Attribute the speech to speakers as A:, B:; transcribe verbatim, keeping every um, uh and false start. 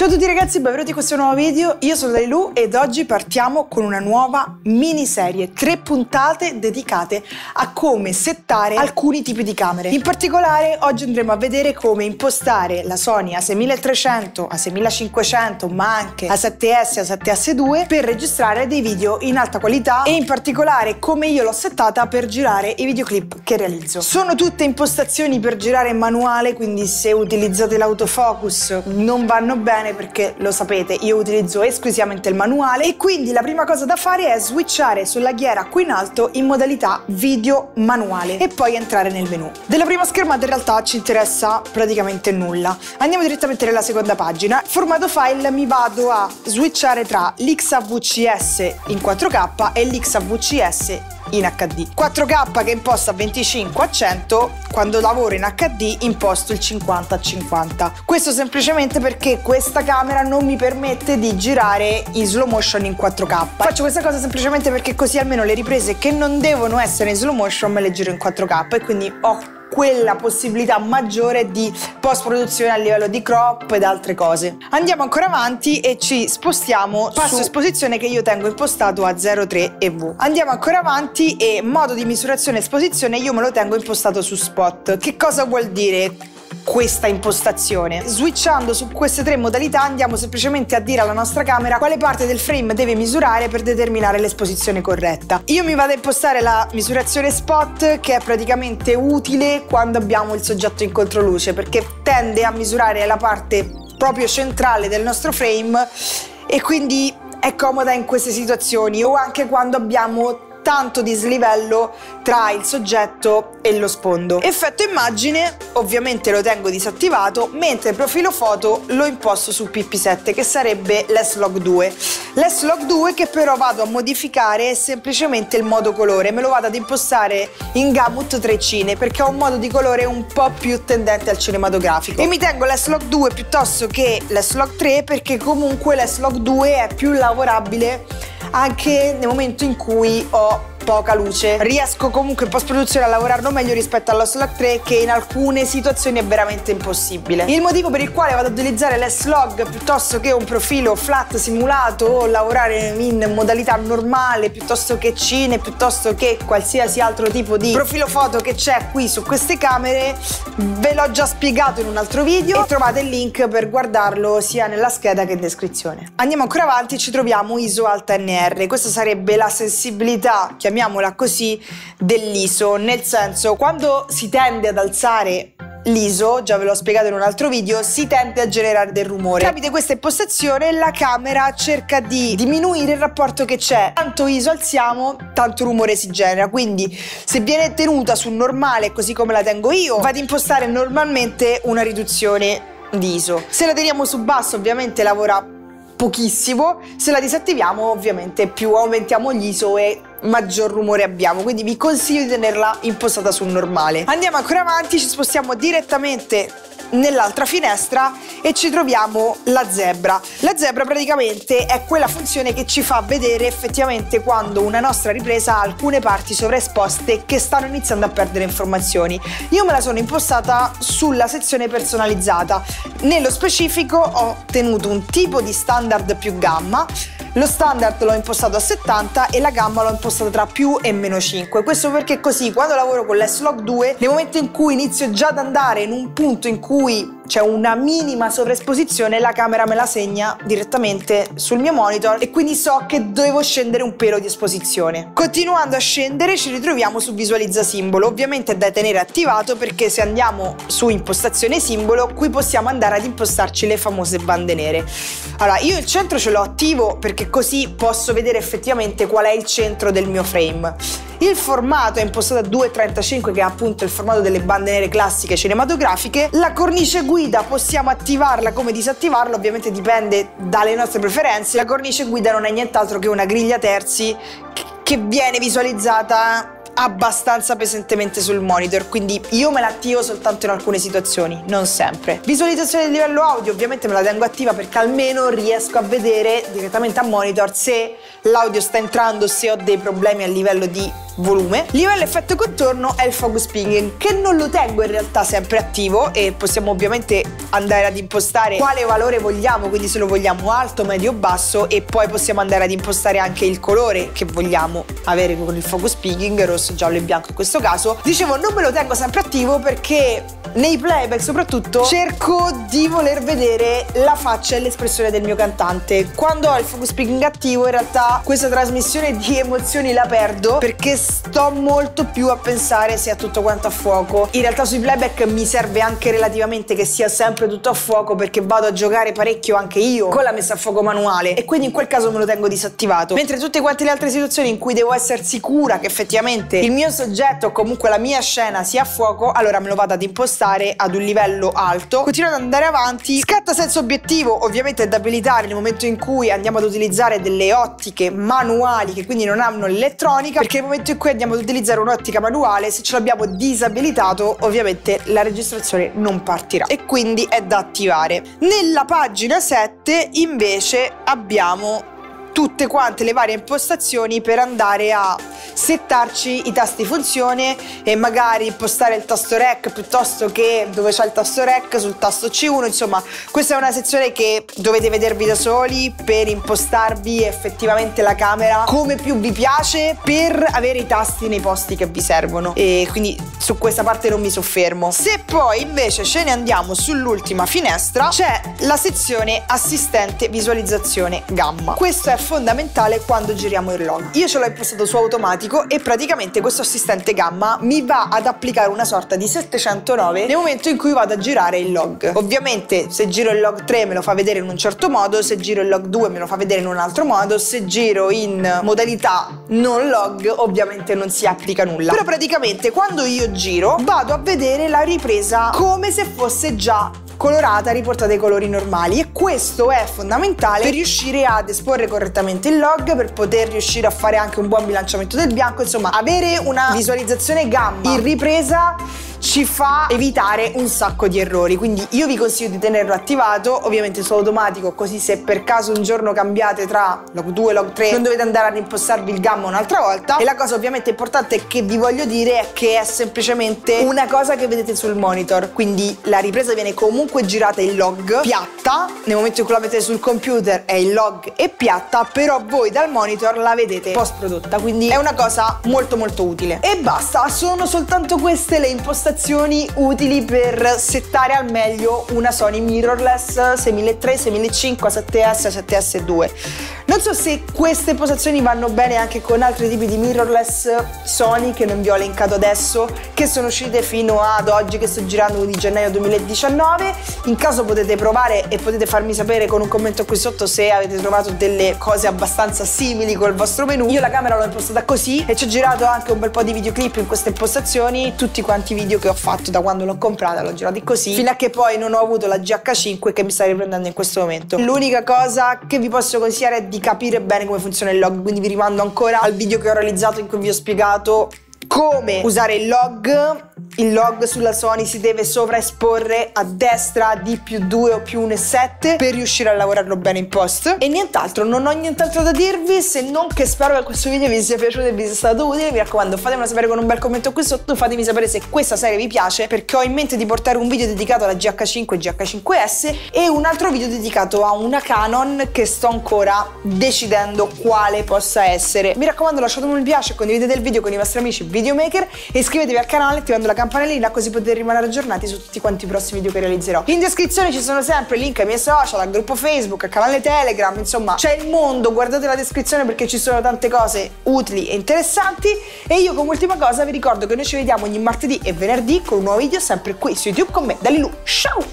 A: Ciao a tutti ragazzi, benvenuti in questo nuovo video. Io sono Dalilu ed oggi partiamo con una nuova miniserie, tre puntate dedicate a come settare alcuni tipi di camere. In particolare oggi andremo a vedere come impostare la Sony A sei trecento, A sei cinquecento, ma anche A sette S, A sette S due per registrare dei video in alta qualità e in particolare come io l'ho settata per girare i videoclip che realizzo. Sono tutte impostazioni per girare in manuale, quindi se utilizzate l'autofocus non vanno bene perché lo sapete, io utilizzo esclusivamente il manuale e quindi la prima cosa da fare è switchare sulla ghiera qui in alto in modalità video manuale e poi entrare nel menu. Della prima schermata in realtà ci interessa praticamente nulla. Andiamo direttamente nella seconda pagina. Formato file, mi vado a switchare tra l'X A V C S in quattro K e l'X A V C S in H D. quattro K che imposta venticinque a cento, quando lavoro in H D imposto il cinquanta a cinquanta. Questo semplicemente perché questa camera non mi permette di girare in slow motion in quattro K. Faccio questa cosa semplicemente perché così almeno le riprese che non devono essere in slow motion me le giro in quattro K e quindi ho quella possibilità maggiore di post produzione a livello di crop ed altre cose. Andiamo ancora avanti e ci spostiamo passo su esposizione che io tengo impostato a zero virgola tre E V. Andiamo ancora avanti e modo di misurazione e esposizione io me lo tengo impostato su spot. Che cosa vuol dire questa impostazione? Switchando su queste tre modalità andiamo semplicemente a dire alla nostra camera quale parte del frame deve misurare per determinare l'esposizione corretta. Io mi vado a impostare la misurazione spot, che è praticamente utile quando abbiamo il soggetto in controluce perché tende a misurare la parte proprio centrale del nostro frame e quindi è comoda in queste situazioni o anche quando abbiamo tanto dislivello tra il soggetto e lo sfondo. Effetto immagine ovviamente lo tengo disattivato, mentre profilo foto lo imposto su P P sette, che sarebbe l'S Log due. L'S Log due che però vado a modificare è semplicemente il modo colore, me lo vado ad impostare in Gamut tre Cine perché ho un modo di colore un po' più tendente al cinematografico e mi tengo l'S Log due piuttosto che l'S Log tre perché comunque l'S Log due è più lavorabile anche nel momento in cui ho poca luce. Riesco comunque in post produzione a lavorarlo meglio rispetto allo S Log tre, che in alcune situazioni è veramente impossibile. Il motivo per il quale vado ad utilizzare l'S Log piuttosto che un profilo flat simulato o lavorare in modalità normale piuttosto che cine, piuttosto che qualsiasi altro tipo di profilo foto che c'è qui su queste camere, ve l'ho già spiegato in un altro video e trovate il link per guardarlo sia nella scheda che in descrizione. Andiamo ancora avanti e ci troviamo I S O Alta N R. Questa sarebbe la sensibilità, chiamiamola così, dell'I S O, nel senso quando si tende ad alzare l'I S O, già ve l'ho spiegato in un altro video, si tende a generare del rumore. Tramite questa impostazione la camera cerca di diminuire il rapporto che c'è, tanto I S O alziamo tanto rumore si genera, quindi se viene tenuta su normale così come la tengo io vado ad impostare normalmente una riduzione di I S O. Se la teniamo su basso ovviamente lavora pochissimo, se la disattiviamo ovviamente più aumentiamo gli I S O e maggior rumore abbiamo, quindi vi consiglio di tenerla impostata su normale. Andiamo ancora avanti, ci spostiamo direttamente nell'altra finestra e ci troviamo la zebra. La zebra praticamente è quella funzione che ci fa vedere effettivamente quando una nostra ripresa ha alcune parti sovraesposte che stanno iniziando a perdere informazioni. Io me la sono impostata sulla sezione personalizzata. Nello specifico ho tenuto un tipo di standard più gamma. Lo standard l'ho impostato a settanta e la gamma l'ho impostata tra più e meno cinque. Questo perché così quando lavoro con l'S Log due, nel momento in cui inizio già ad andare in un punto in cui c'è una minima sovraesposizione, la camera me la segna direttamente sul mio monitor e quindi so che devo scendere un pelo di esposizione. Continuando a scendere ci ritroviamo su visualizza simbolo. Ovviamente è da tenere attivato perché se andiamo su impostazione simbolo qui possiamo andare ad impostarci le famose bande nere. Allora io il centro ce l'ho attivo perché così posso vedere effettivamente qual è il centro del mio frame. Il formato è impostato a due virgola trentacinque che è appunto il formato delle bande nere classiche cinematografiche. La cornice guida possiamo attivarla come disattivarla, ovviamente dipende dalle nostre preferenze. La cornice guida non è nient'altro che una griglia terzi che viene visualizzata abbastanza pesantemente sul monitor, quindi io me la attivo soltanto in alcune situazioni, non sempre. Visualizzazione del livello audio ovviamente me la tengo attiva perché almeno riesco a vedere direttamente a monitor se l'audio sta entrando, se ho dei problemi a livello di volume. Livello effetto contorno è il focus pinging, che non lo tengo in realtà sempre attivo, e possiamo ovviamente andare ad impostare quale valore vogliamo, quindi se lo vogliamo alto, medio, basso, e poi possiamo andare ad impostare anche il colore che vogliamo avere con il focus pinging, rosso, giallo e bianco in questo caso. Dicevo, non me lo tengo sempre attivo perché nei playback soprattutto cerco di voler vedere la faccia e l'espressione del mio cantante. Quando ho il focus pinging attivo, in realtà questa trasmissione di emozioni la perdo, perché sto molto più a pensare se è tutto quanto a fuoco. In realtà sui playback mi serve anche relativamente che sia sempre tutto a fuoco, perché vado a giocare parecchio anche io con la messa a fuoco manuale, e quindi in quel caso me lo tengo disattivato. Mentre tutte quante le altre situazioni in cui devo essere sicura che effettivamente il mio soggetto o comunque la mia scena sia a fuoco, allora me lo vado ad impostare ad un livello alto, continuando ad andare avanti. Scatta senza obiettivo, ovviamente è da abilitare nel momento in cui andiamo ad utilizzare delle ottiche manuali che quindi non hanno l'elettronica, perché nel momento in cui andiamo ad utilizzare un'ottica manuale, se ce l'abbiamo disabilitato, ovviamente la registrazione non partirà e quindi è da attivare. Nella pagina sette invece abbiamo tutte quante le varie impostazioni per andare a settarci i tasti funzione e magari impostare il tasto rec piuttosto che dove c'è il tasto rec sul tasto C uno. Insomma, questa è una sezione che dovete vedervi da soli per impostarvi effettivamente la camera come più vi piace, per avere i tasti nei posti che vi servono, e quindi su questa parte non mi soffermo. Se poi invece ce ne andiamo sull'ultima finestra, c'è la sezione assistente visualizzazione gamma. Questo è fondamentale quando giriamo il log. Io ce l'ho impostato su automatico e praticamente questo assistente gamma mi va ad applicare una sorta di settecentonove nel momento in cui vado a girare il log. Ovviamente se giro il log tre me lo fa vedere in un certo modo, se giro il log due me lo fa vedere in un altro modo, se giro in modalità non log ovviamente non si applica nulla. Però praticamente quando io giro vado a vedere la ripresa come se fosse già colorata, riporta i colori normali, e questo è fondamentale per riuscire ad esporre correttamente il log, per poter riuscire a fare anche un buon bilanciamento del bianco. Insomma, avere una visualizzazione gamma in ripresa ci fa evitare un sacco di errori, quindi io vi consiglio di tenerlo attivato, ovviamente su automatico, così se per caso un giorno cambiate tra log due e log tre non dovete andare a impostarvi il gamma un'altra volta. E la cosa ovviamente importante che vi voglio dire è che è semplicemente una cosa che vedete sul monitor, quindi la ripresa viene comunque girata in log piatta, nel momento in cui la vedete sul computer è in log e piatta, però voi dal monitor la vedete post prodotta, quindi è una cosa molto molto utile. E basta, sono soltanto queste le impostazioni utili per settare al meglio una Sony mirrorless sei mille tre, sei mille cinque, sette S, sette S due. Non so se queste impostazioni vanno bene anche con altri tipi di mirrorless Sony che non vi ho elencato adesso, che sono uscite fino ad oggi, che sto girando di gennaio duemiladiciannove. In caso potete provare e potete farmi sapere con un commento qui sotto se avete trovato delle cose abbastanza simili col vostro menu. Io la camera l'ho impostata così e ci ho girato anche un bel po' di videoclip in queste impostazioni. Tutti quanti i video che ho fatto da quando l'ho comprata l'ho girati così, fino a che poi non ho avuto la G H cinque che mi sta riprendendo in questo momento. L'unica cosa che vi posso consigliare è di capire bene come funziona il log, quindi vi rimando ancora al video che ho realizzato in cui vi ho spiegato come usare il log. Il log sulla Sony si deve sovraesporre a destra di più due o più uno virgola sette per riuscire a lavorarlo bene in post. E nient'altro, non ho nient'altro da dirvi, se non che spero che questo video vi sia piaciuto e vi sia stato utile. Mi raccomando, fatemelo sapere con un bel commento qui sotto, fatemi sapere se questa serie vi piace, perché ho in mente di portare un video dedicato alla G H cinque e G H cinque S e un altro video dedicato a una Canon che sto ancora decidendo quale possa essere. Mi raccomando, lasciatemi un mi piace, condividete il video con i vostri amici videomaker e iscrivetevi al canale attivando la campanellina, così potete rimanere aggiornati su tutti quanti i prossimi video che realizzerò. In descrizione ci sono sempre link ai miei social, al gruppo Facebook, al canale Telegram, insomma c'è il mondo, guardate la descrizione perché ci sono tante cose utili e interessanti. E io come ultima cosa vi ricordo che noi ci vediamo ogni martedì e venerdì con un nuovo video sempre qui su YouTube con me, Dalilu. Ciao!